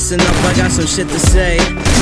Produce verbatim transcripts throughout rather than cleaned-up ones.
listen up, I got some shit to say.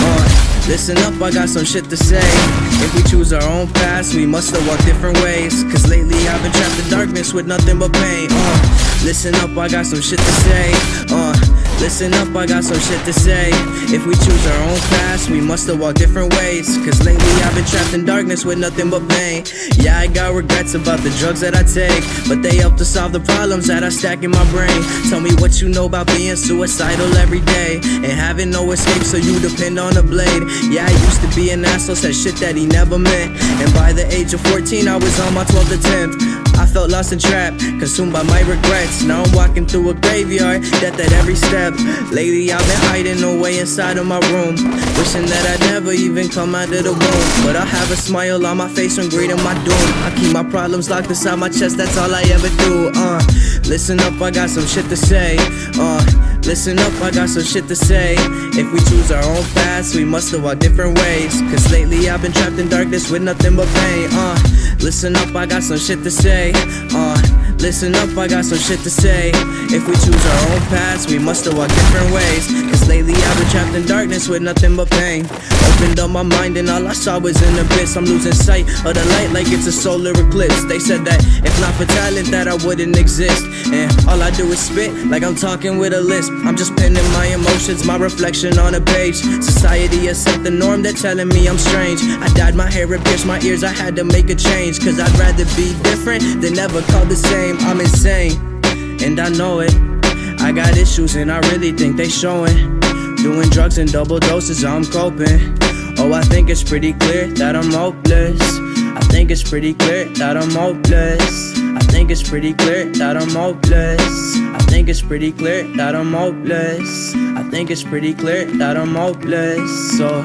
Uh, listen up, I got some shit to say. If we choose our own paths, we must have walked different ways. Cause lately I've been trapped in darkness with nothing but pain. Uh, listen up, I got some shit to say. Uh, listen up, I got some shit to say. If we choose our own paths, we must have walked different ways. Cause lately I've been trapped in darkness with nothing but pain. Yeah, I got regrets about the drugs that I take, but they help to solve the problems that I stack in my brain. Tell me what you know about being suicidal every day and having no escape, so you depend on a blade. Yeah, I used to be an asshole, said shit that he never meant. And by the age of fourteen, I was on my twelfth attempt. I felt lost and trapped, consumed by my regrets. Now I'm walking through a graveyard, death at every step. Lately I've been hiding away inside of my room, wishing that I'd never even come out of the womb. But I have a smile on my face when greeting my doom. I keep my problems locked inside my chest, that's all I ever do. Uh, listen up, I got some shit to say. Uh, listen up, I got some shit to say. If we choose our own paths, we must have walked different ways. Cause lately I've been trapped in darkness with nothing but pain. Uh, listen up, I got some shit to say. Uh, listen up, I got some shit to say. If we choose our own paths, we must have walked different ways. Cause lately I've been trapped in darkness with nothing but pain. Opened up my mind and all I saw was an abyss. I'm losing sight of the light like it's a solar eclipse. They said that if not for talent that I wouldn't exist, and all I do is spit like I'm talking with a lisp. I'm just penning my emotions, my reflection on a page. Society has set the norm, they're telling me I'm strange. I dyed my hair and pierced my ears, I had to make a change. Cause I'd rather be different than never called the same. I'm insane, and I know it. I got issues and I really think they showing. Doing drugs in double doses, I'm coping. Oh, I think it's pretty clear that I'm hopeless. I think it's pretty clear that I'm hopeless. I think it's pretty clear that I'm hopeless. I think it's pretty clear that I'm hopeless. I think it's pretty clear that I'm hopeless. So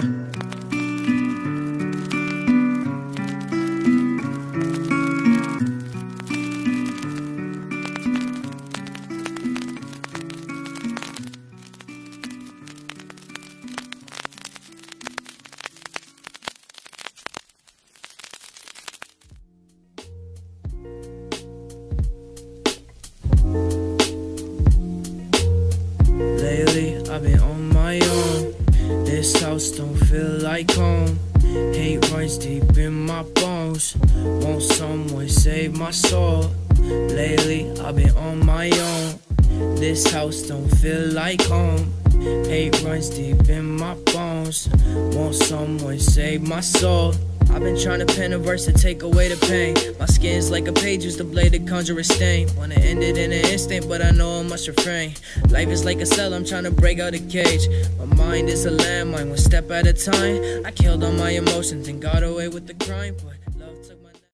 lately I've been on my own. This house don't feel like home. Hate runs deep in my bones. Won't someone save my soul? Lately I've been on my own. This house don't feel like home. Hate runs deep in my bones. Won't someone save my soul? I've been trying to pen a verse to take away the pain. My skin's like a page, use the blade to conjure a stain. Wanna end it in an instant, but I know I must refrain. Life is like a cell, I'm trying to break out a cage. My mind is a landmine, one step at a time. I killed all my emotions and got away with the crime, but